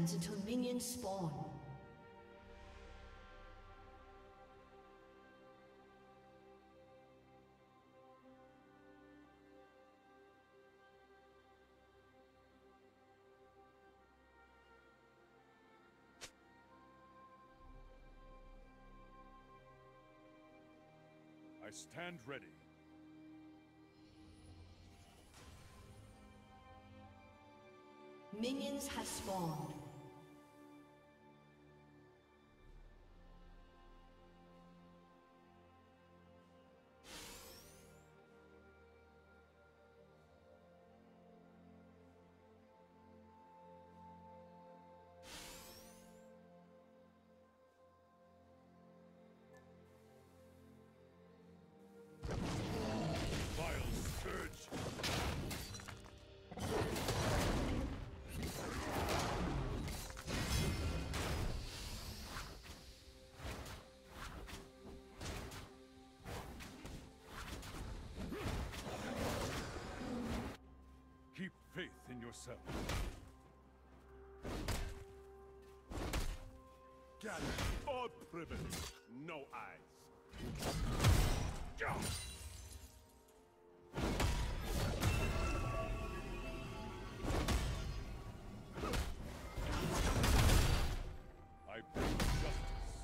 seconds until minions spawn. I stand ready. Minions have spawned. Keep faith in yourself. Gather all privilege, no eyes. I bring justice.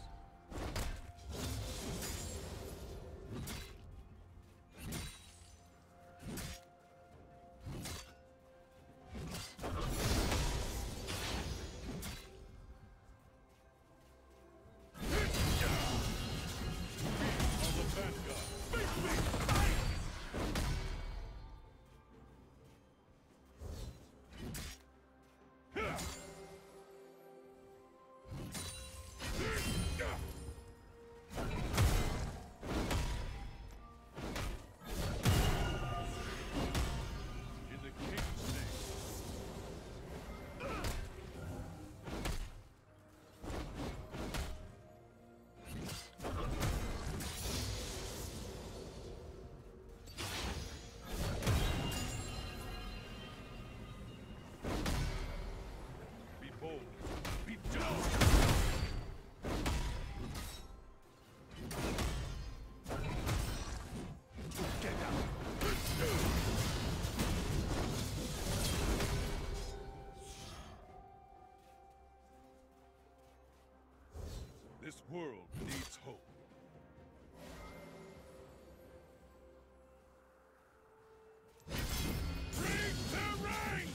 This world needs hope. Bring the rain!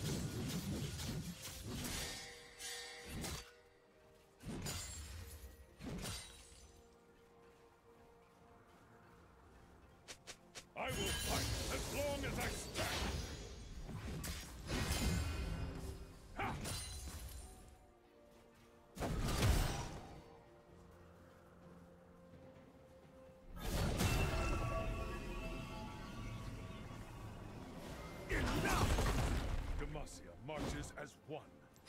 I will fight as long as I stand. Ha! Demacia marches as one.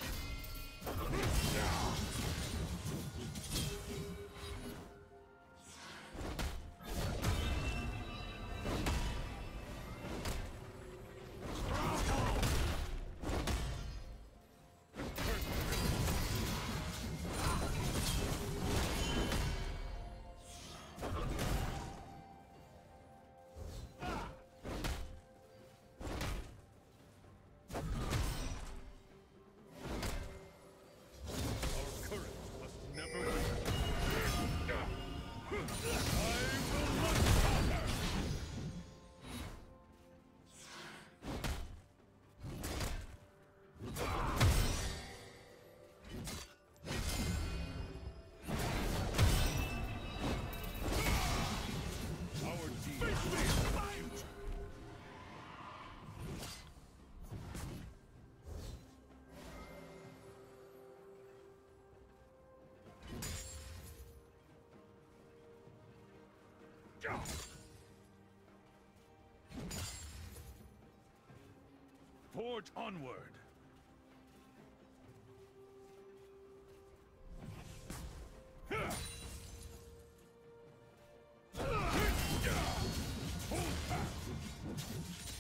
Forge onward.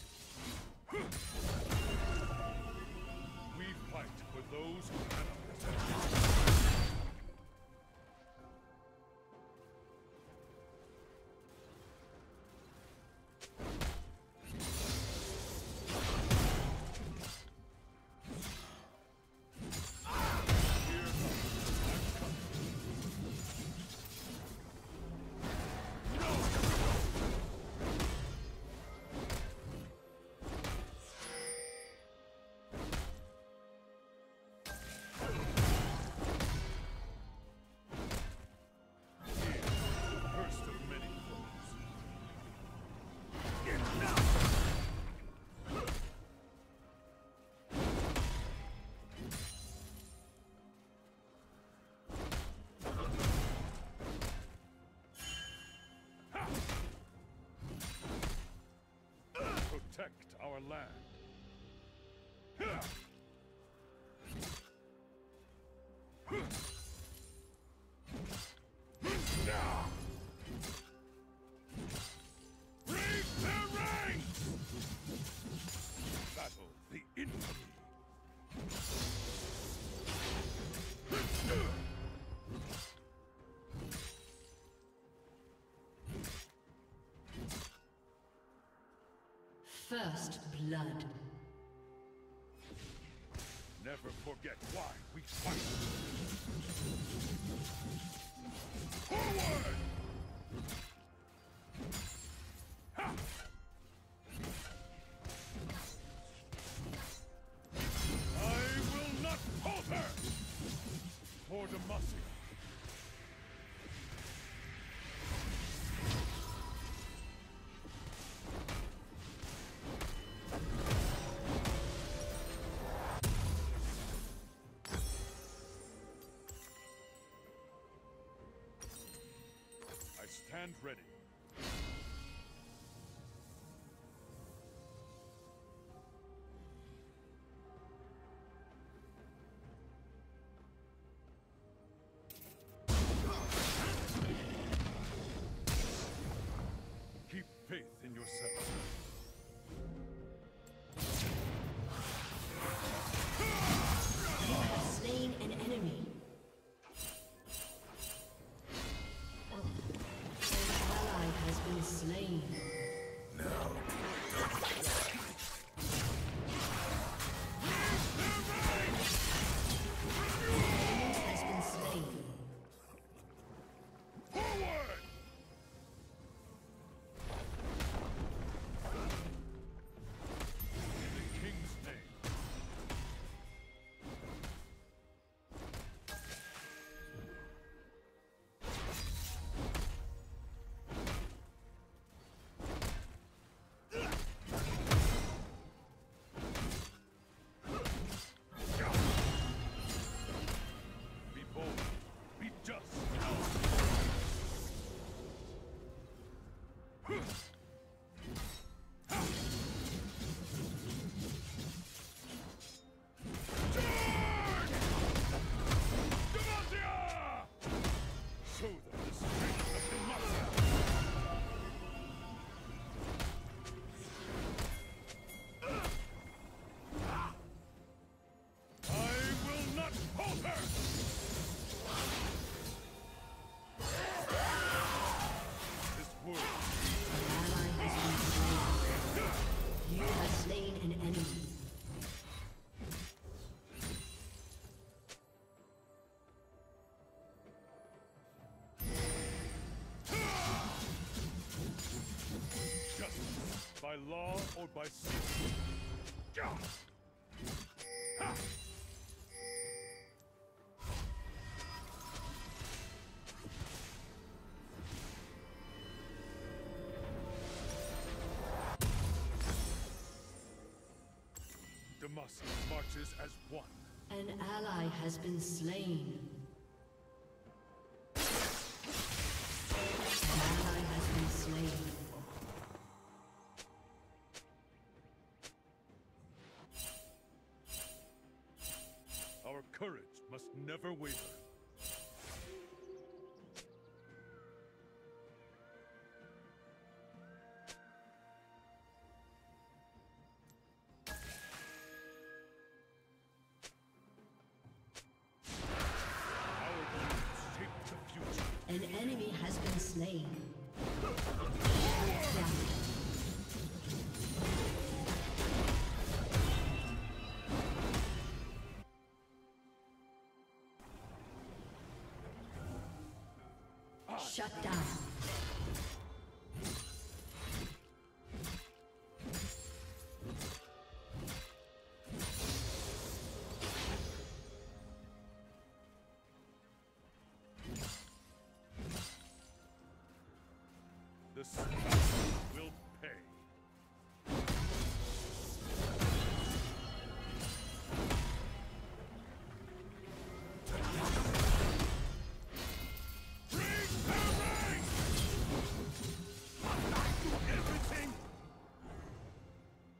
We fight for those who cannot protect. protect our land. Break their ranks! Battle the infamy. First blood. Never forget why we fight. Forward! Ha! I will not falter! For Demacia. Stand ready. Keep faith in yourself. You have slain an enemy. Has been slain. No. Has been slain. Forward! In the King's name. Be bold. Be just. Charge! Demacia! Show them the strength of Demacia! I will not falter! This world Ally has been slain. You have slain an enemy. justice, by law or by secret. Gah! Ha! Damascus marches as one. An ally has been slain. An ally has been slain. Our courage must never waver. Our dreams shape the future. An enemy has been slain. Down. Shut down. The Scout will pay. Bring the ranks! Everything!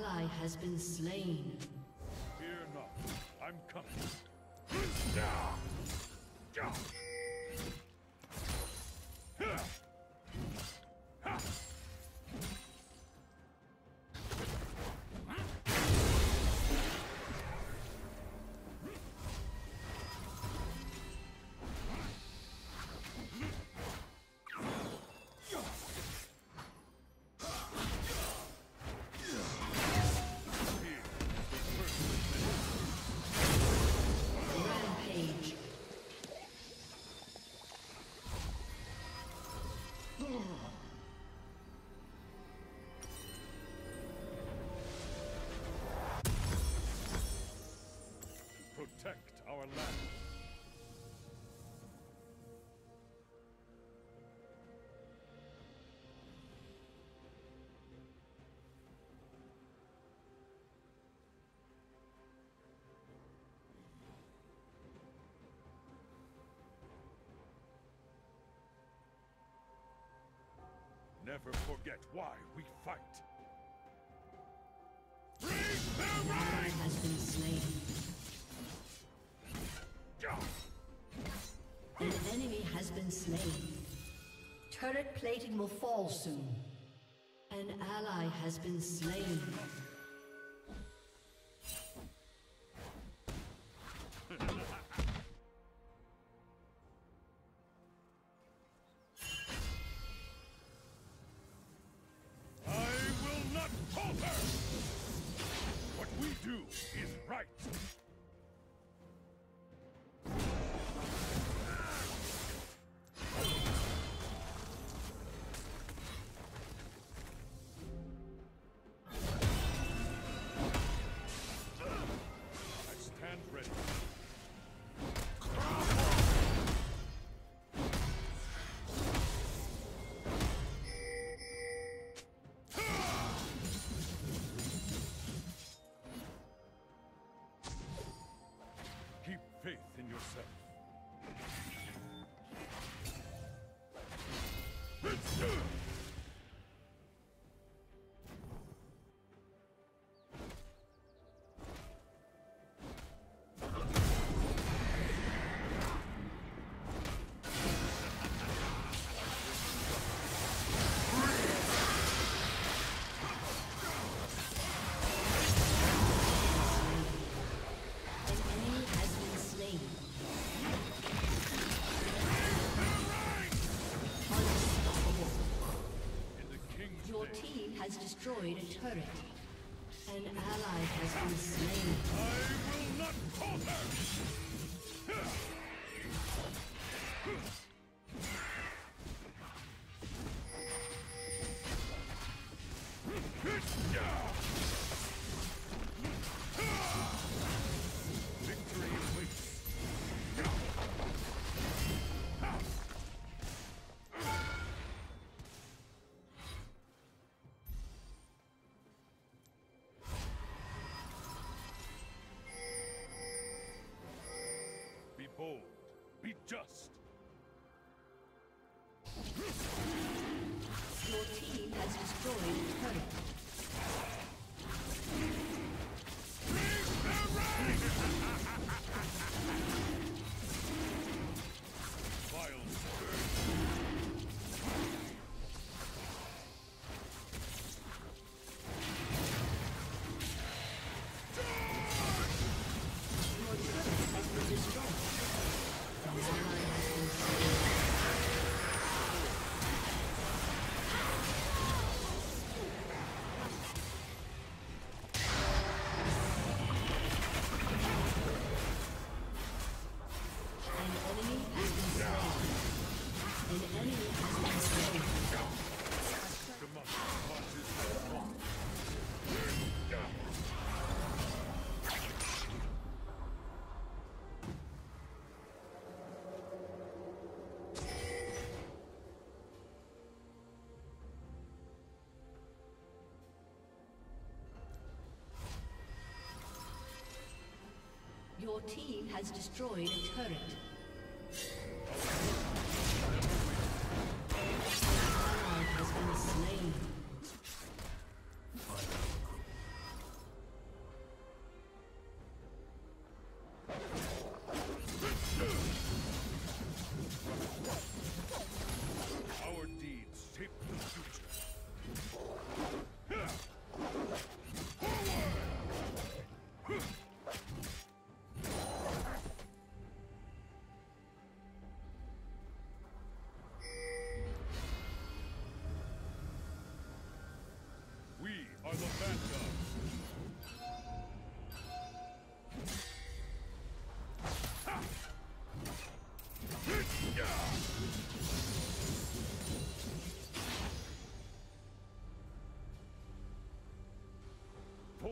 ally has been slain. Fear not. I'm coming. Rampage. Protect our land. Never forget why we fight. An ally has been slain. An enemy has been slain. Turret plating will fall soon. An ally has been slain. I will not falter! What we do is right. I stand ready. Keep faith in yourself. An enemy has been slain. Unstoppable. In the king's Your name, team has destroyed a turret. An ally has been slain. I will not falter! Victory awaits. Be bold. Be just. Your team has destroyed a turret. Vile Your turret has been destroyed. An ally has been slain. An enemy has been slain. An enemy has been slain. democracy marches as one. Your team has destroyed a turret. An ally has been slain.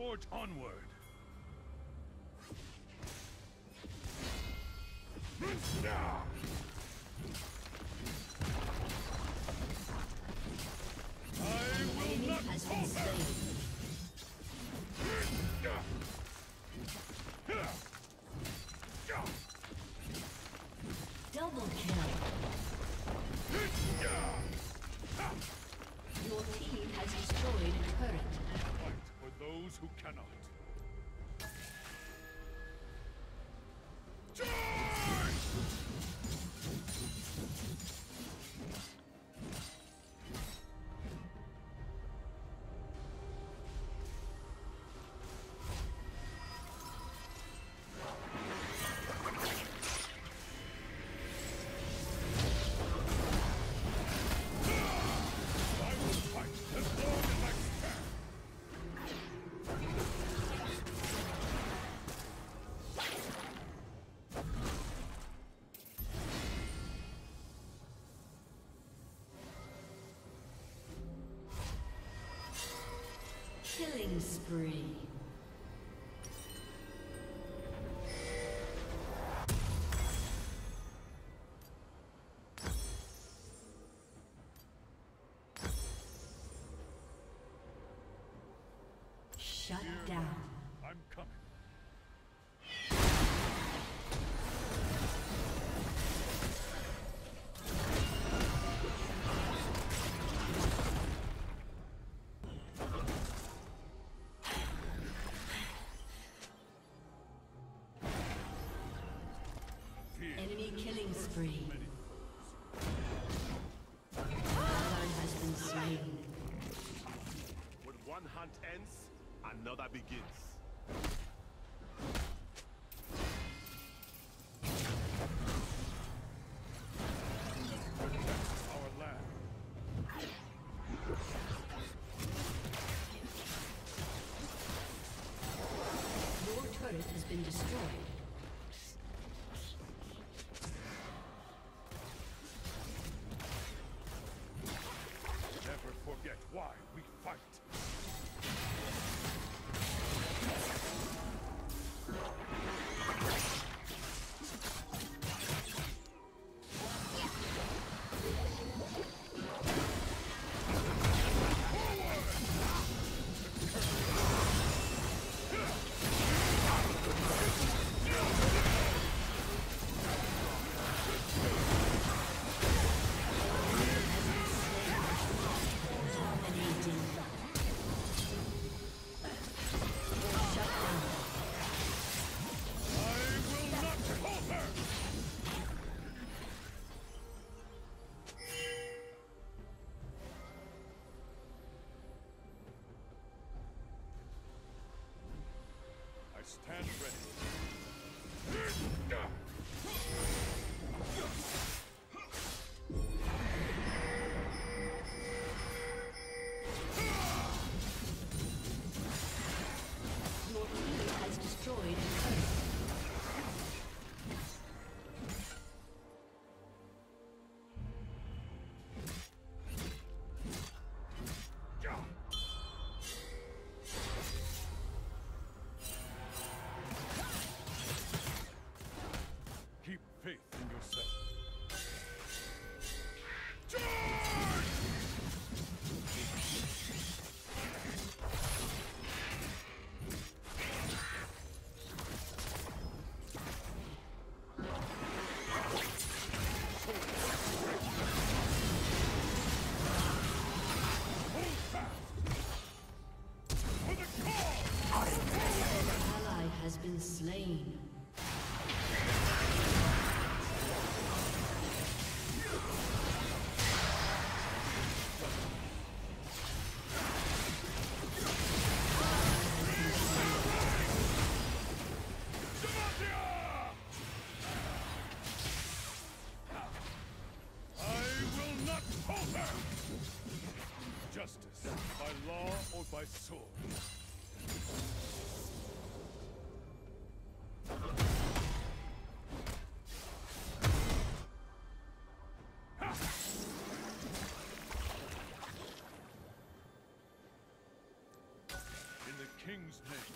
Forge onward. I will not falter. Double kill. Your team has destroyed a turret. Fight for those who cannot. Killing spree. Shut down. I'm coming. Enemy killing spree. Ally has been slain. When one hunt ends, another begins. Our land. Your turret has been destroyed. Never forget why we fight. Stand ready. Your team has destroyed a turret. Keep faith in yourself. Ally has been slain. Justice, by law or by sword. king's name.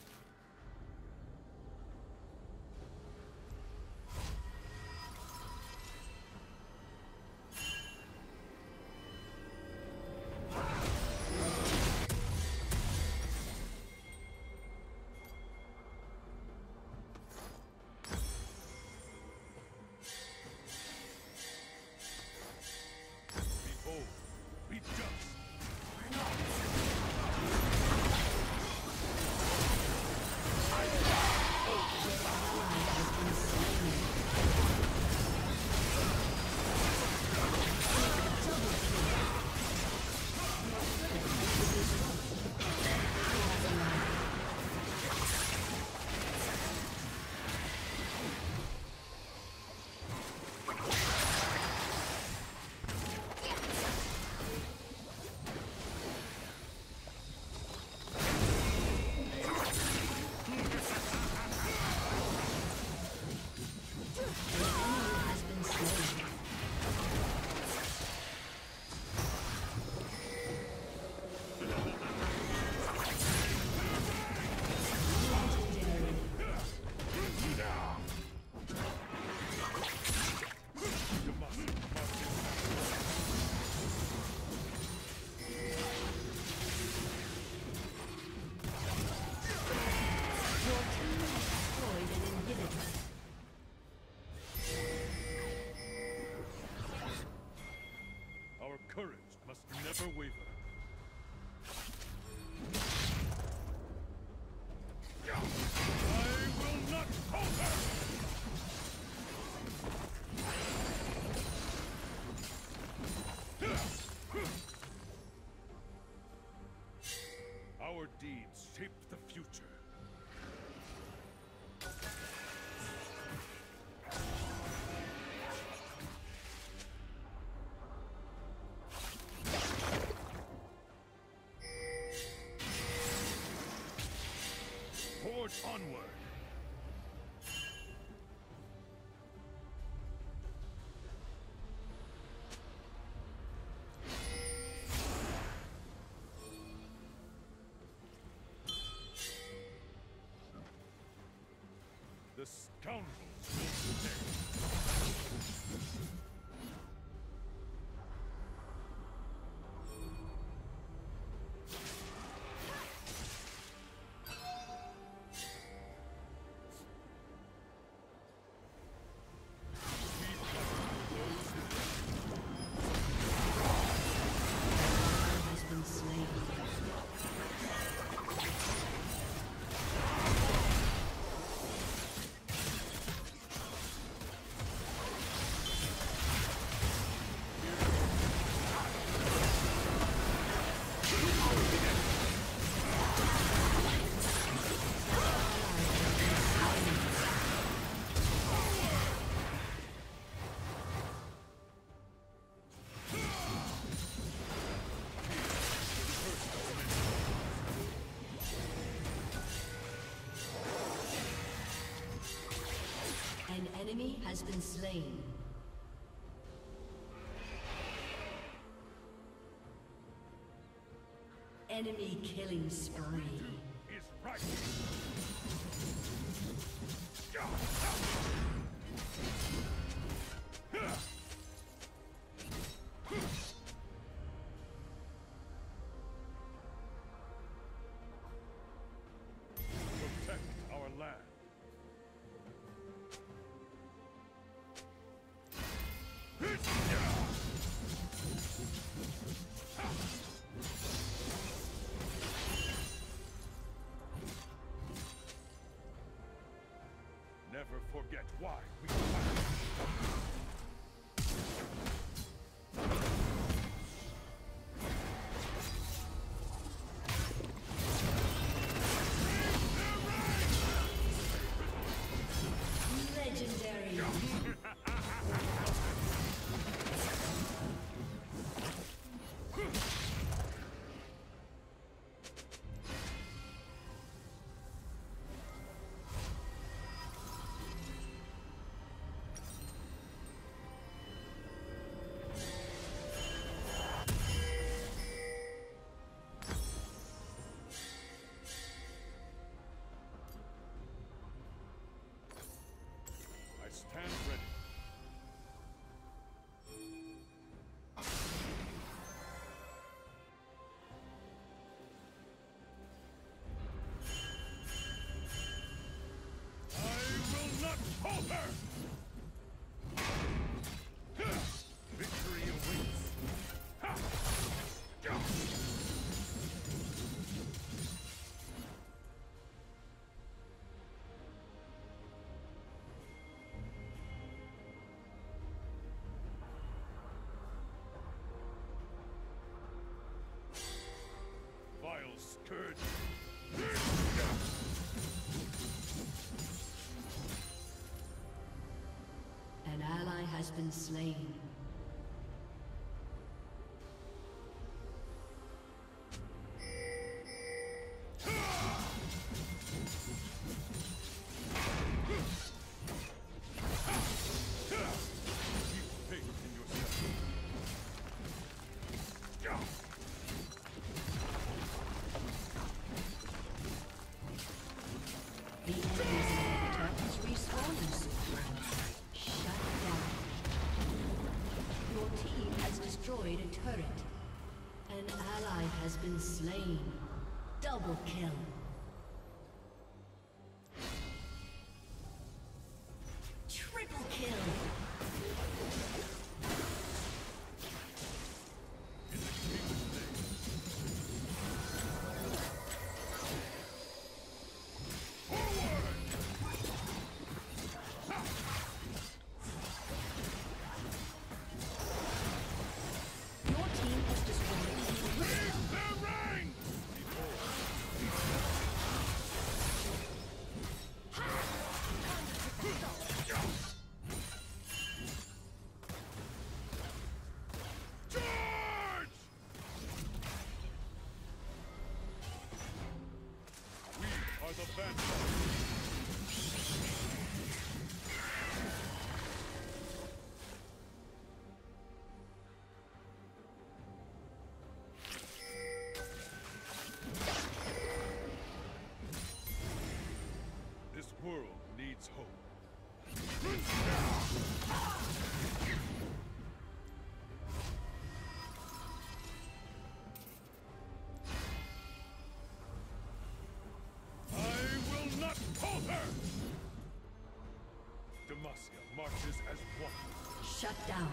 Behold, be just. Our courage must never waver. I will not falter! Our deeds shape the future. Forge onward! The scoundrels will pay. Has been slain. An enemy has been slain. Enemy killing spree. Is right. Protect our land. Never forget why we fight. Legendary. has been slain. The enemy's inhibitor has respawned soon. Shut down. Your team has destroyed a turret. An ally has been slain. Double kill. Triple kill. This world needs hope. Demacia marches as one. Shut down.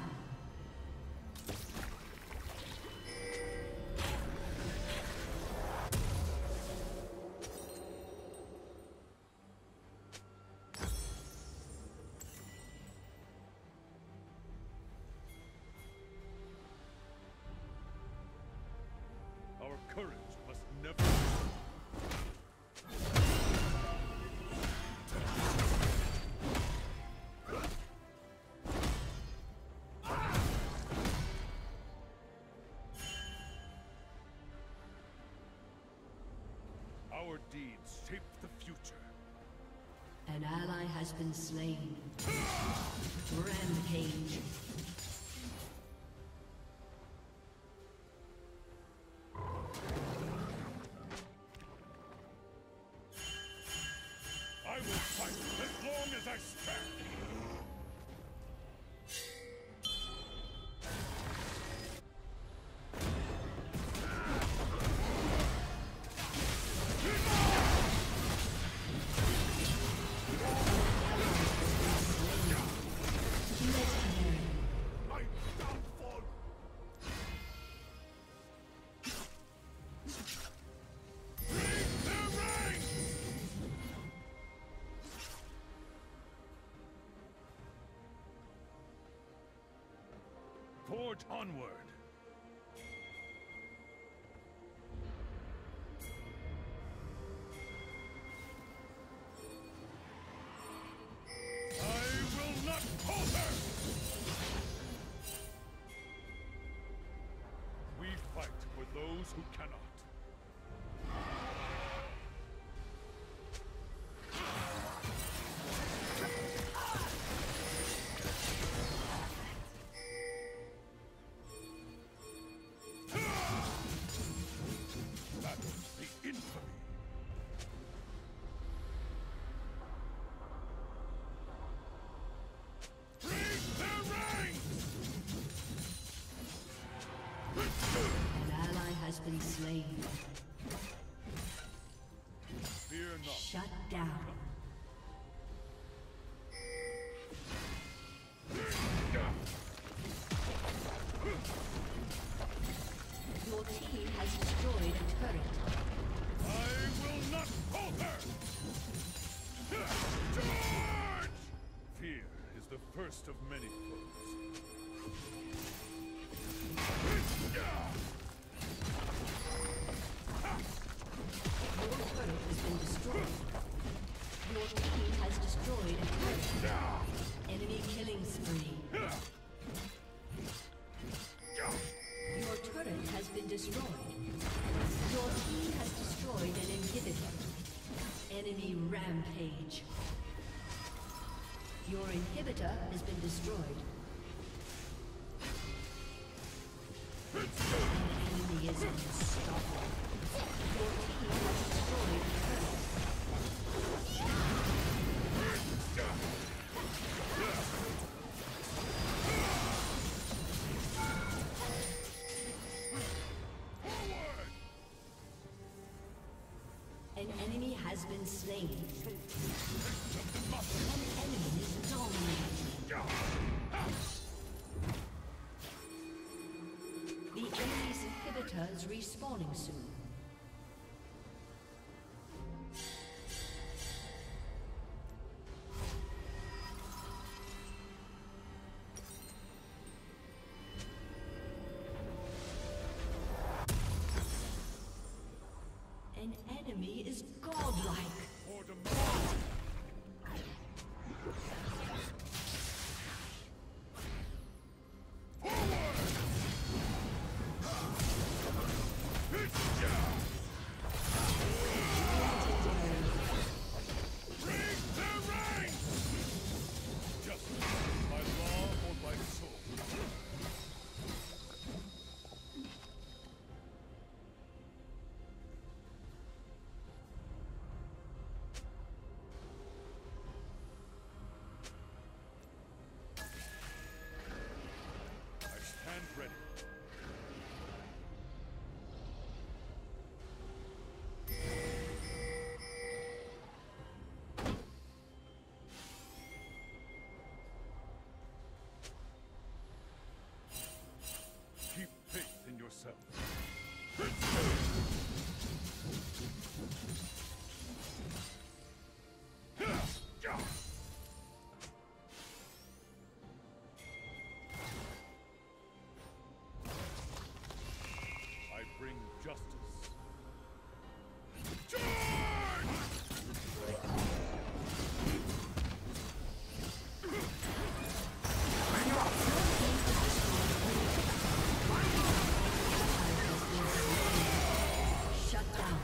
Our courage must never... Our deeds shape the future. An ally has been slain. Rampage. I will fight as long as I stand. Forge onward! I will not falter! We fight for those who cannot. Been slain. Fear not. Shut down. Your team has destroyed a turret. I will not falter! Charge! Fear is the first of many foes. Your turret has been destroyed. Your team has destroyed a turret. Enemy killing spree. Enemy rampage. Your inhibitor has been destroyed. An enemy is unstoppable. Your team has destroyed the turret. An enemy has been slain. An enemy is dominating. The enemy's inhibitor is respawning soon. An enemy is godlike. Ready. Keep faith in yourself. I bring justice. Shut down.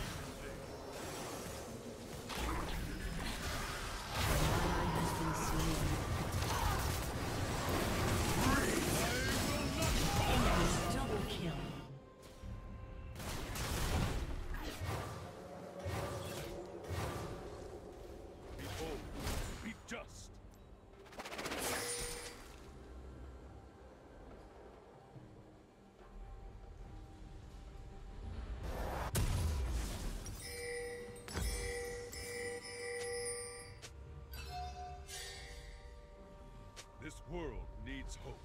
Ally has been slain. Enemy's double kill. Be bold. Be just. This world needs hope.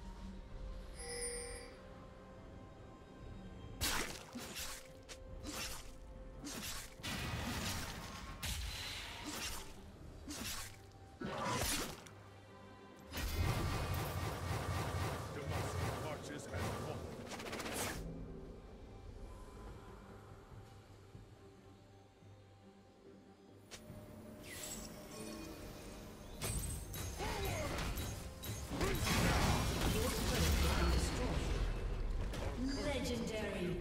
Damascus marches and falls. Legendary.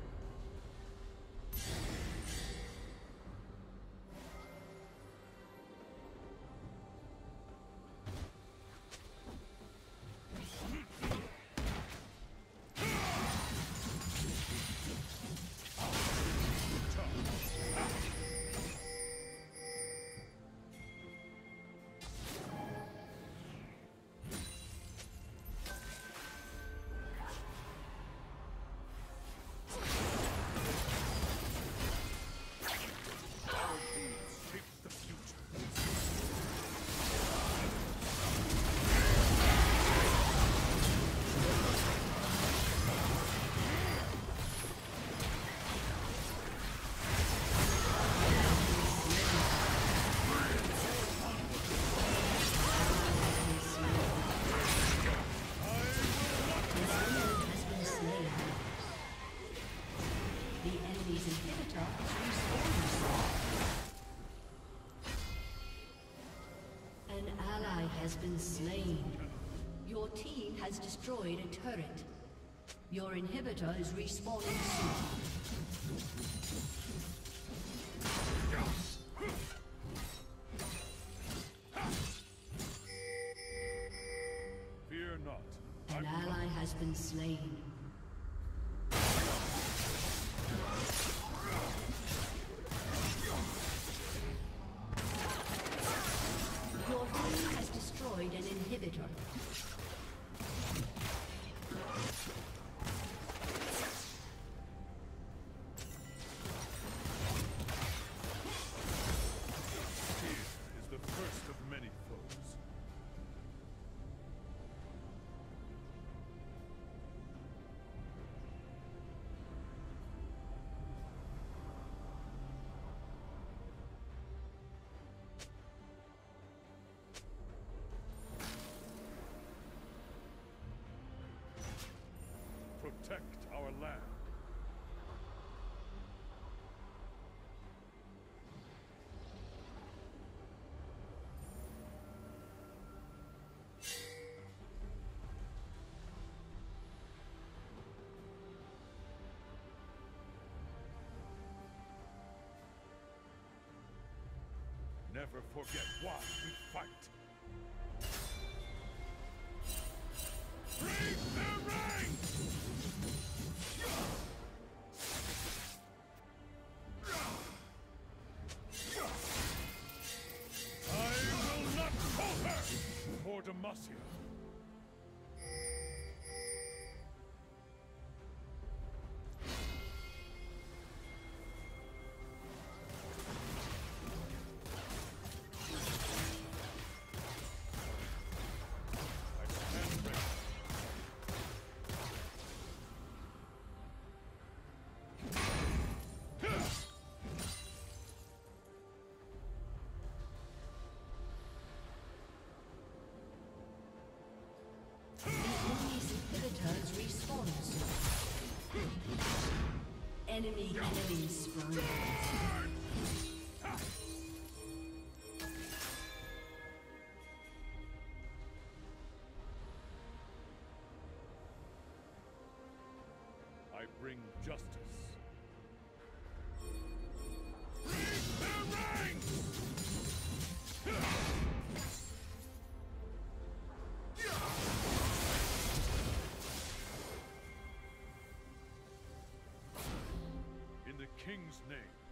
Has been slain. Your team has destroyed a turret. Your inhibitor is respawning soon. has been slain. Your team has destroyed an inhibitor. Protect our land. Never forget why we fight. Break their ranks! I will not falter for Demacia. Enemy sprung. I bring justice. Break their ranks! In the King's name.